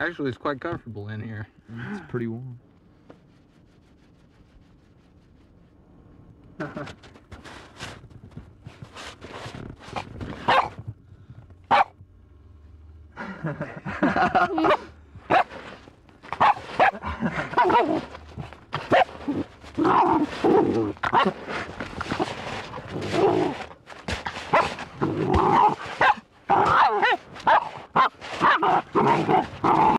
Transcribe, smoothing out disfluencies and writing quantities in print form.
Actually, it's quite comfortable in here. It's pretty warm.